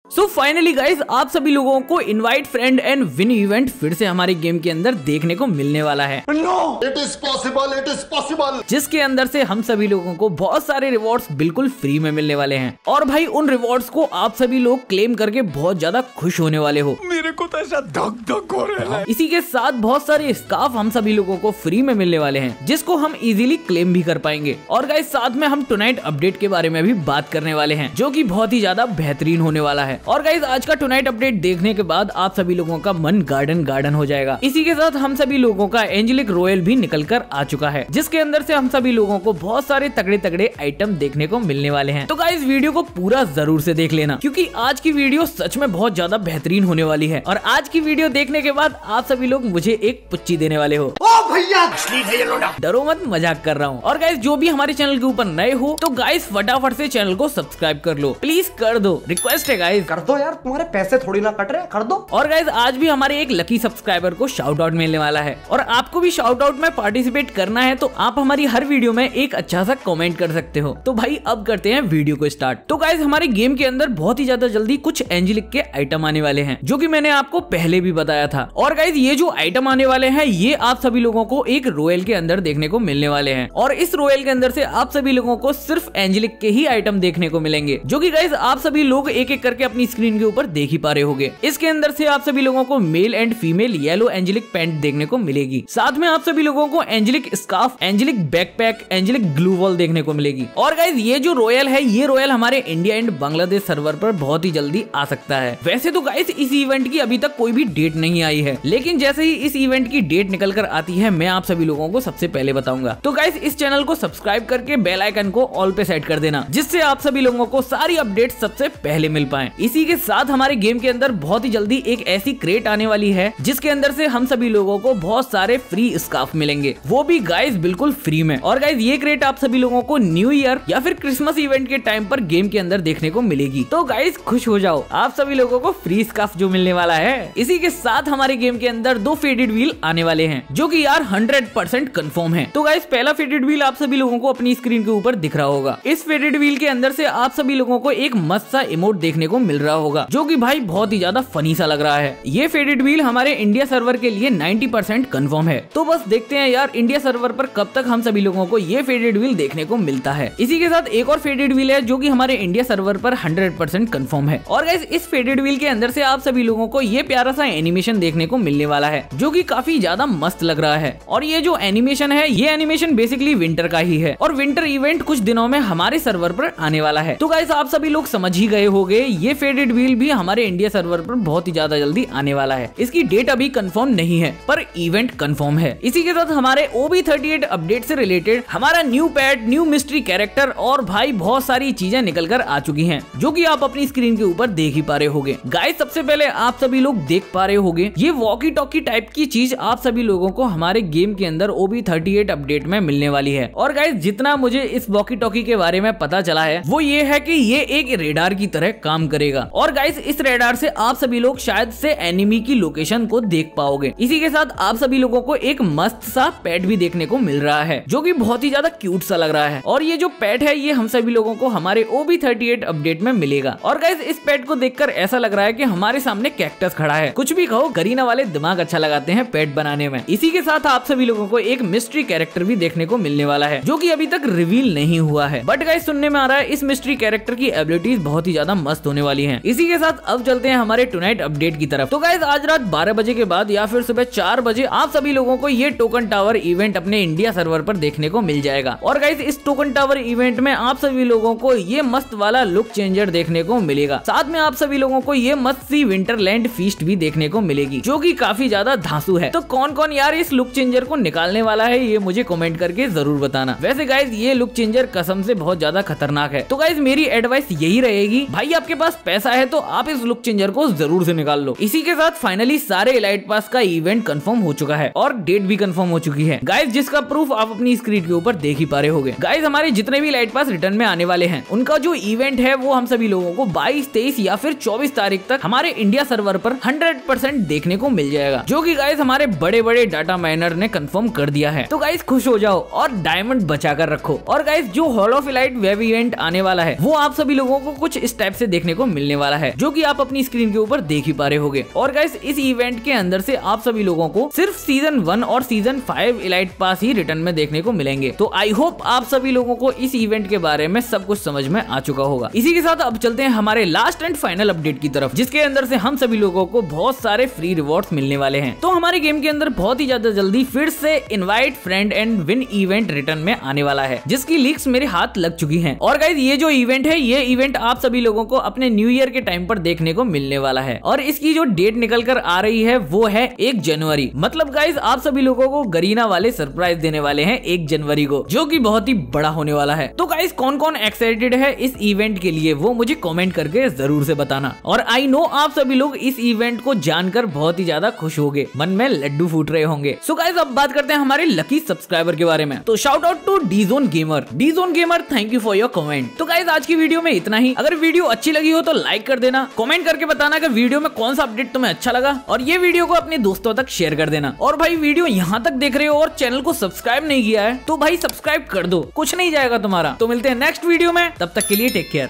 So finally guys आप सभी लोगों को invite friend and win event फिर से हमारे गेम के अंदर देखने को मिलने वाला है। इट इज पॉसिबल जिसके अंदर से हम सभी लोगों को बहुत सारे रिवॉर्ड्स बिल्कुल फ्री में मिलने वाले हैं और भाई उन रिवॉर्ड्स को आप सभी लोग क्लेम करके बहुत ज्यादा खुश होने वाले हो। मेरे को तो ऐसा धक धक हो रहा है। इसी के साथ बहुत सारे स्कार्फ हम सभी लोगों को फ्री में मिलने वाले हैं जिसको हम इजीली क्लेम भी कर पाएंगे। और गाइज साथ में हम टुनाइट अपडेट के बारे में भी बात करने वाले हैं जो कि बहुत ही ज्यादा बेहतरीन होने वाला है। और गाइज आज का टुनाइट अपडेट देखने के बाद आप सभी लोगों का मन गार्डन गार्डन हो जाएगा। इसी के साथ हम सभी लोगों का एंजेलिक रॉयल भी निकल कर आ चुका है जिसके अंदर से हम सभी लोगों को बहुत सारे तगड़े तगड़े आइटम देखने को मिलने वाले हैं। तो गाइज वीडियो को पूरा जरूर से देख लेना क्योंकि आज की वीडियो सच में बहुत ज्यादा बेहतरीन होने वाली है। और आज की वीडियो देखने के बाद आप सभी लोग मुझे एक पुच्ची देने वाले हो। ओ भैया डरो मत, मजाक कर रहा हूँ। और गाइज जो भी हमारे चैनल के ऊपर नए हो तो गाइज फटाफट से चैनल को सब्सक्राइब कर लो, प्लीज कर दो, रिक्वेस्ट है गाइज। कर दो यार, तुम्हारे पैसे थोड़ी ना कट रहे, कर दो। और गाइज आज भी हमारे एक लकी सब्सक्राइबर को शाउट आउट मिलने वाला है और आपको भी शाउट आउट में पार्टिसिपेट करना है तो आप हमारी हर वीडियो में एक अच्छा सा कमेंट कर सकते हो। तो भाई अब करते हैं वीडियो को स्टार्ट। तो गाइज हमारे गेम के अंदर बहुत ही ज्यादा जल्दी कुछ एंजेलिक के आइटम आने वाले हैं जो कि मैंने आपको पहले भी बताया था। और गाइज ये जो आइटम आने वाले हैं ये आप सभी लोगों को एक रॉयल के अंदर देखने को मिलने वाले हैं और इस रॉयल के अंदर से आप सभी लोगों को सिर्फ एंजेलिक के ही आइटम देखने को मिलेंगे जो कि गाइज आप सभी लोग एक एक करके अपनी स्क्रीन के ऊपर देख ही पा रहे होंगे। इसके अंदर से आप सभी लोगों को male and female yellow angelic pant देखने को मिलेगी। साथ में आप सभी लोगों को angelic scarf, angelic backpack, angelic gloo wall देखने को मिलेगी। और गाइज ये जो रॉयल है ये रॉयल हमारे इंडिया एंड बांग्लादेश सर्वर पर बहुत ही जल्दी आ सकता है। वैसे तो गाइज इस इवेंट की अभी तक कोई भी डेट नहीं आई है लेकिन जैसे ही इस इवेंट की डेट निकल कर आती है मैं आप सभी लोगों को सबसे पहले बताऊंगा। तो गाइज इस चैनल को सब्सक्राइब करके बेल आइकन को ऑल पे सेट कर देना जिससे आप सभी लोगों को सारी अपडेट सबसे पहले मिल पाए। इसी के साथ हमारे गेम के अंदर बहुत ही जल्दी एक ऐसी क्रेट आने वाली है जिसके अंदर से हम सभी लोगों को बहुत सारे फ्री स्कार्फ मिलेंगे, वो भी गाइज बिल्कुल फ्री में। और गाइज ये क्रेट आप सभी लोगों को न्यू ईयर या फिर क्रिसमस इवेंट के टाइम पर गेम के अंदर देखने को मिलेगी। तो गाइज खुश हो जाओ, आप सभी लोगों को फ्री स्कार्फ जो मिलने वाला है। इसी के साथ हमारे गेम के अंदर 2 फेडेड व्हील आने वाले हैं जो कि यार 100% कंफर्म है। तो गाइज पहला फेडेड व्हील आप सभी लोगों को अपनी स्क्रीन के ऊपर दिख रहा होगा। इस फेडेड व्हील के अंदर से आप सभी लोगों को एक मस्त सा इमोट देखने को मिल रहा होगा जो कि भाई बहुत ही ज्यादा फनी सा लग रहा है। ये फेडेड व्हील हमारे इंडिया सर्वर के लिए 90% कंफर्म है। तो बस देखते हैं यार इंडिया सर्वर पर कब तक हम सभी लोगों को ये फेडेड व्हील देखने को मिलता है। इसी के साथ एक और फेडेड व्हील है जो कि हमारे इंडिया सर्वर पर 100% कंफर्म है। और गाइस इस फेडेड व्हील के अंदर से आप सभी लोगों को ये प्यारा सा एनिमेशन देखने को मिलने वाला है जो कि काफी ज्यादा मस्त लग रहा है। और ये जो एनिमेशन है ये एनिमेशन बेसिकली विंटर का ही है और विंटर इवेंट कुछ दिनों में हमारे सर्वर पर आने वाला है। तो गाइस आप सभी लोग समझ ही गए होंगे ये फेडेड व्हील भी हमारे इंडिया सर्वर पर बहुत ही ज्यादा जल्दी आने वाला है। इसकी डेट अभी कंफर्म नहीं है पर इवेंट कंफर्म है। इसी के साथ हमारे OB38 अपडेट से रिलेटेड हमारा new pet, new mystery character और भाई बहुत सारी चीजें निकल कर आ चुकी हैं जो कि आप अपनी स्क्रीन के ऊपर देख ही पा रहे होंगे। गाइस सबसे पहले आप सभी लोग देख पा रहे होंगे ये वॉकी टॉकी टाइप की चीज आप सभी लोगों को हमारे गेम के अंदर OB38 अपडेट में मिलने वाली है। और गाइस जितना मुझे इस वॉकी टॉकी के बारे में पता चला है वो ये है कि ये एक रेडार की तरह काम करेगा। और गाइस इस रेडार से आप सभी लोग शायद से एनिमी की लोकेशन को देख पाओगे। इसी के साथ आप सभी लोगों को एक मस्त सा पेट भी देखने को मिल रहा है जो कि बहुत ही ज्यादा क्यूट सा लग रहा है। और ये जो पेट है ये हम सभी लोगों को हमारे OB38 अपडेट में मिलेगा। और गाइस इस पेट को देखकर ऐसा लग रहा है कि हमारे सामने कैक्टस खड़ा है। कुछ भी कहो करीना वाले दिमाग अच्छा लगाते हैं पेट बनाने में। इसी के साथ आप सभी लोगों को एक मिस्ट्री कैरेक्टर भी देखने को मिलने वाला है जो कि अभी तक रिवील नहीं हुआ है बट गाइस सुनने में आ रहा है इस मिस्ट्री कैरेक्टर की एबिलिटीज बहुत ही ज्यादा मस्त होने वाली है। इसी के साथ अब चलते हैं हमारे टुनाइट अपडेट की तरफ। तो गाइस आज रात 12 बजे के बाद या फिर सुबह 4 बजे आप सभी लोगों को ये टोकन टावर इवेंट अपने इंडिया सर्वर पर देखने को मिल जाएगा। और गाइस इस टोकन टावर इवेंट में आप सभी लोगों को ये मस्त वाला लुक चेंजर देखने को मिलेगा। साथ में आप सभी लोगों को ये मस्त सी विंटरलैंड फीस्ट भी देखने को मिलेगी जो कि काफी ज्यादा धांसू है। तो कौन कौन यार इस लुक चेंजर को निकालने वाला है ये मुझे कमेंट करके जरूर बताना। वैसे गाइस ये लुक चेंजर कसम से बहुत ज्यादा खतरनाक है। तो गाइस मेरी एडवाइस यही रहेगी भाई आपके पास पैसा है तो आप इस लुक चेंजर को जरूर से निकाल लो। इसी के साथ फाइनली सारे एलाइट पास का इवेंट कंफर्म हो चुका है और डेट भी कंफर्म हो चुकी है गाइस जिसका प्रूफ आप अपनी स्क्रीन के ऊपर देख ही पा रहे होंगे। गाइस हमारे जितने भी एलाइट पास रिटर्न में आने वाले हैं उनका जो इवेंट है वो हम सभी लोगों को 22, 23 या फिर 24 तारीख तक हमारे इंडिया सर्वर पर 100% देखने को मिल जाएगा जो कि गाइस हमारे बड़े बड़े डाटा माइनर डिजाइनर ने कंफर्म कर दिया है। तो गाइस खुश हो जाओ और डायमंड बचा कर रखो। और गाइस जो hall of elite web event आने वाला है वो आप सभी लोगों को कुछ इस टाइप से देखने को मिलने वाला है, जो कि आप अपनी स्क्रीन के ऊपर देख ही पा रहे होगे। और गाइस इस इवेंट के अंदर से आप सभी लोगों को सिर्फ सीजन 1 और सीजन 5 इलाइट पास ही रिटर्न में देखने को मिलेंगे। तो आई होप आप सभी लोगों को इस इवेंट के बारे में सब कुछ समझ में आ चुका होगा। इसी के साथ अब चलते हैं हमारे लास्ट एंड फाइनल अपडेट की तरफ, जिसके अंदर से हम सभी लोगों को बहुत सारे फ्री रिवॉर्ड्स मिलने वाले हैं। तो हमारे गेम के अंदर बहुत ही ज्यादा जल्दी फिर से invite friend and win event return में आने वाला है, जिसकी लीक्स मेरे हाथ लग चुकी हैं। और गाइस ये जो इवेंट है, ये इवेंट आप सभी लोगों को अपने न्यू ईयर के टाइम पर देखने को मिलने वाला है। और इसकी जो डेट निकल कर आ रही है वो है 1 जनवरी। मतलब गाइस आप सभी लोगों को गरीना वाले सरप्राइज देने वाले हैं 1 जनवरी को, जो कि बहुत ही बड़ा होने वाला है। तो गाइस कौन कौन एक्साइटेड है इस इवेंट के लिए वो मुझे कमेंट करके जरूर से बताना। और आई नो आप सभी लोग इस इवेंट को जानकर बहुत ही ज्यादा खुश होंगे, मन में लड्डू फूट रहे होंगे। सो गाइस अब बात करते हैं हमारे लकी सब्सक्राइबर के बारे में। तो shout out to Dzone gamer. Dzone gamer thank you for your comment. तो गाइस आज की वीडियो में इतना ही। अगर वीडियो अच्छी लगी हो तो लाइक कर देना, कमेंट करके बताना कि वीडियो में कौन सा अपडेट तुम्हें अच्छा लगा, और ये वीडियो को अपने दोस्तों तक शेयर कर देना। और भाई वीडियो यहाँ तक देख रहे हो और चैनल को सब्सक्राइब नहीं किया है तो भाई सब्सक्राइब कर दो, कुछ नहीं जाएगा तुम्हारा। तो मिलते हैं नेक्स्ट वीडियो में, तब तक के लिए टेक केयर।